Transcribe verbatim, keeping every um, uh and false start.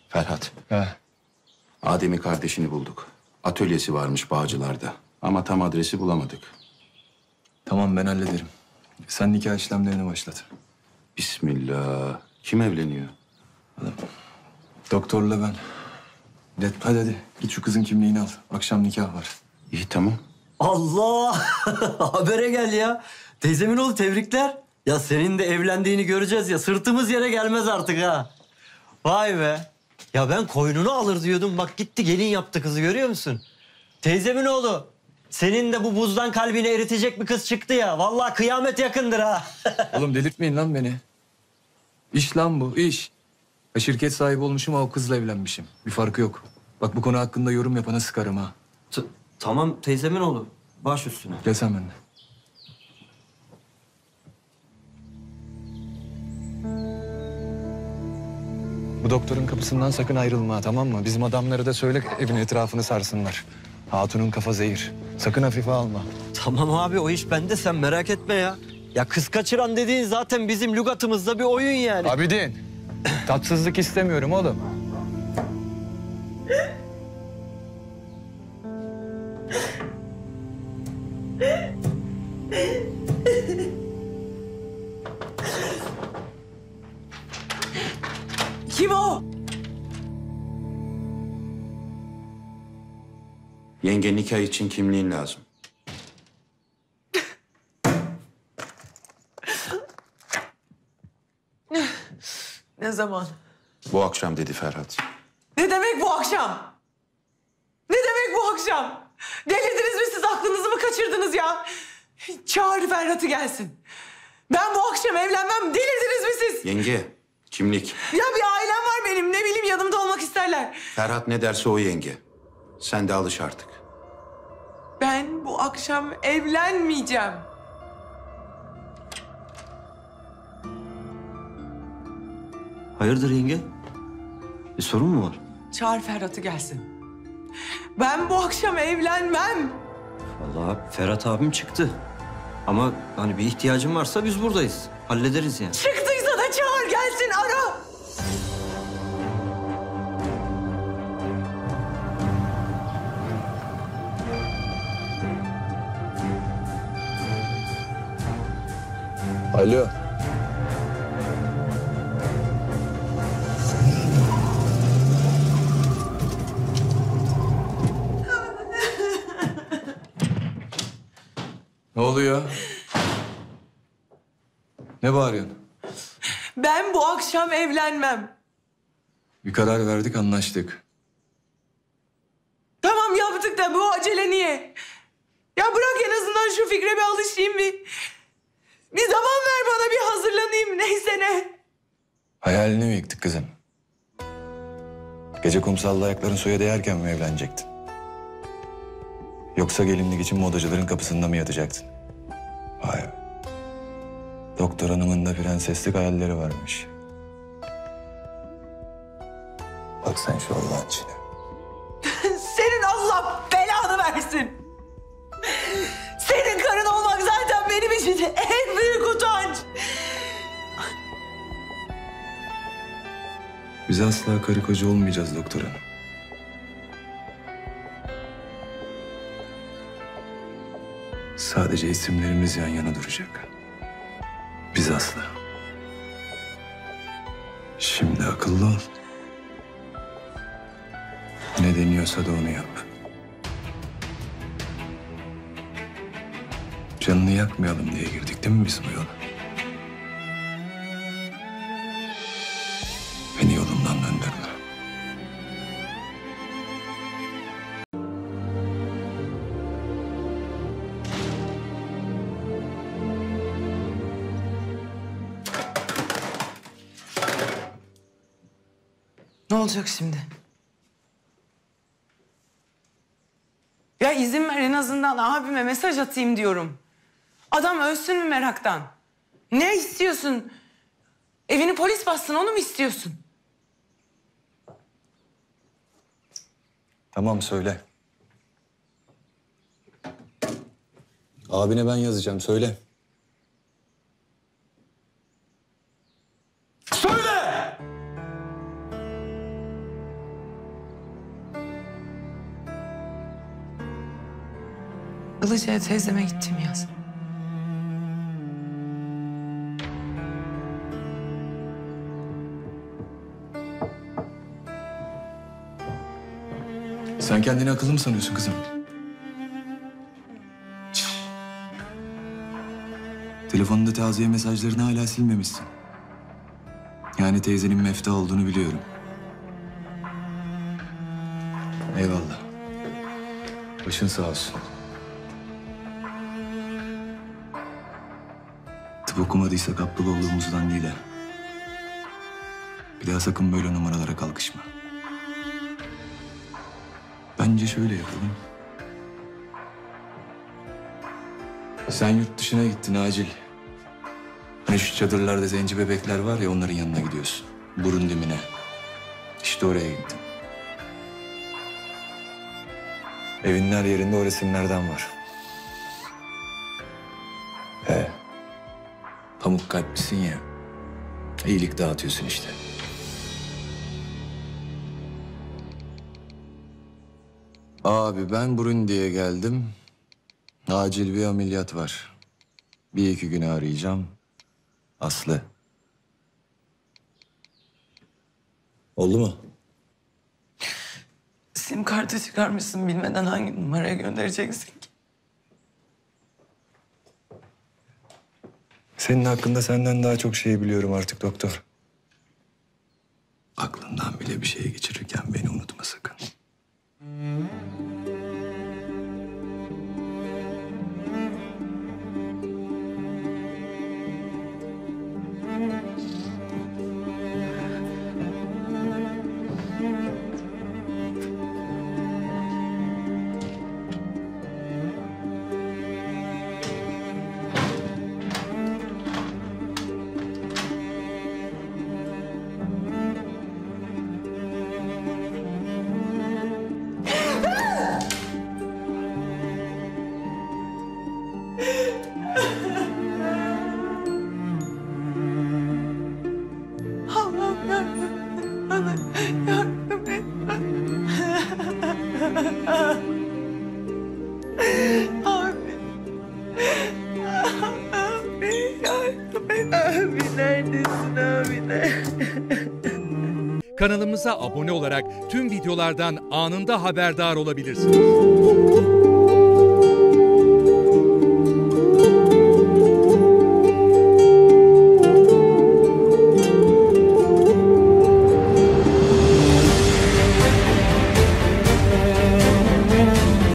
Ferhat. He. Adem'in kardeşini bulduk. Atölyesi varmış Bağcılar'da. Ama tam adresi bulamadık. Tamam, ben hallederim. Sen nikah işlemlerini başlat. Bismillah. Kim evleniyor? Doktorla ben. Hadi hadi, hadi. Git şu kızın kimliğini al. Akşam nikah var. İyi tamam. Allah! Habere gel ya. Teyzemin oğlu, tebrikler. Ya senin de evlendiğini göreceğiz ya. Sırtımız yere gelmez artık ha. Vay be. Ya ben koynunu alır diyordum. Bak gitti gelin yaptı kızı, görüyor musun? Teyzemin oğlu. Senin de bu buzdan kalbini eritecek bir kız çıktı ya. Vallahi kıyamet yakındır ha. Oğlum delirtmeyin lan beni. İş lan bu, iş. Ya şirket sahibi olmuşum ama o kızla evlenmişim. Bir farkı yok. Bak bu konu hakkında yorum yapana sıkarım ha. T- tamam teyzemin oğlu. Baş üstüne. Gel sen benimle. Bu doktorun kapısından sakın ayrılma, tamam mı? Bizim adamları da söyle evin etrafını sarsınlar. Hatunun kafa zehir. Sakın hafife alma. Tamam abi, o iş bende, sen merak etme ya. Ya kız kaçıran dediğin zaten bizim lügatımızda bir oyun yani. Abidin, tatsızlık istemiyorum oğlum. Kim o? Yenge, nikah için kimliğin lazım. Ne zaman? Bu akşam dedi Ferhat. Ne demek bu akşam? Ne demek bu akşam? Delirdiniz mi siz? Aklınızı mı kaçırdınız ya? Çağır Ferhat'ı gelsin. Ben bu akşam evlenmem. Delirdiniz mi siz? Yenge, kimlik. Ya bir ailem var benim. Ne bileyim, yanımda olmak isterler. Ferhat ne derse o yenge. Sen de alış artık. Ben bu akşam evlenmeyeceğim. Hayırdır yenge? Bir sorun mu var? Çağır Ferhat'ı gelsin. Ben bu akşam evlenmem. Vallahi Ferhat abim çıktı. Ama hani bir ihtiyacın varsa biz buradayız. Hallederiz yani. Çıktıysa da çağır gelsin, ara. Alo. Ne oluyor? Ne bağırıyorsun? Ben bu akşam evlenmem. Bir karar verdik, anlaştık. Tamam yaptık da bu acele niye? Ya bırak en azından şu fikre bir alışayım bir. Bir zaman ver bana, bir hazırlanayım, neyse ne. Hayalini mi yıktık kızım? Gece kumsalda ayakların suya değerken mi evlenecektin? Yoksa gelinlik için modacıların kapısında mı yatacaktın? Vay be. Doktor hanımın da prenseslik hayalleri varmış. Bak sen şu Allah'ın içine. Senin Allah belanı versin. Senin karın olmak zaten benim için en büyük utanç. Biz asla karı koca olmayacağız doktor hanım. Sadece isimlerimiz yan yana duracak. Biz asla. Şimdi akıllı ol. Ne deniyorsa da onu yap. Canını yakmayalım diye girdik değil mi biz bu yola? Beni yolumdan döndürme. Ne olacak şimdi? Ya izin ver, en azından abime mesaj atayım diyorum. Adam ölsün mü meraktan? Ne istiyorsun? Evini polis bassın, onu mu istiyorsun? Tamam söyle. Abine ben yazacağım, söyle. Söyle! Ilıca'ya teyzeme gittim yaz. Sen kendini akıllı mı sanıyorsun kızım? Telefonunda taziye mesajlarını hala silmemişsin. Yani teyzenin mefta olduğunu biliyorum. Eyvallah. Başın sağ olsun. Tıp okumadıysak aptal olduğumuzdan değil ha. Bir daha sakın böyle numaralara kalkışma. Bence şöyle yapalım. Sen yurt dışına gittin acil. Hani şu çadırlarda zenci bebekler var ya, onların yanına gidiyorsun. Burun dibine. İşte oraya gittin. Evinin her yerinde o resimlerden var. He. Pamuk kalplisin ya. İyilik dağıtıyorsun işte. Abi ben Burundi'ye geldim. Acil bir ameliyat var. Bir iki güne arayacağım. Aslı. Oldu mu? Sim kartı çıkarmışsın, bilmeden hangi numaraya göndereceksin ki? Senin hakkında senden daha çok şey biliyorum artık doktor. Aklından bile bir şey geçirirken beni unutma sakın. Allah'ım yardım et. Bana yardım et. Abi. Abi yardım et. Abi neredesin abi? Nerede? Kanalımıza abone olarak tüm videolardan anında haberdar olabilirsiniz.